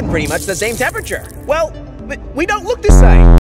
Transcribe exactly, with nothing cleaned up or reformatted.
pretty much the same temperature. Well, we don't look the same.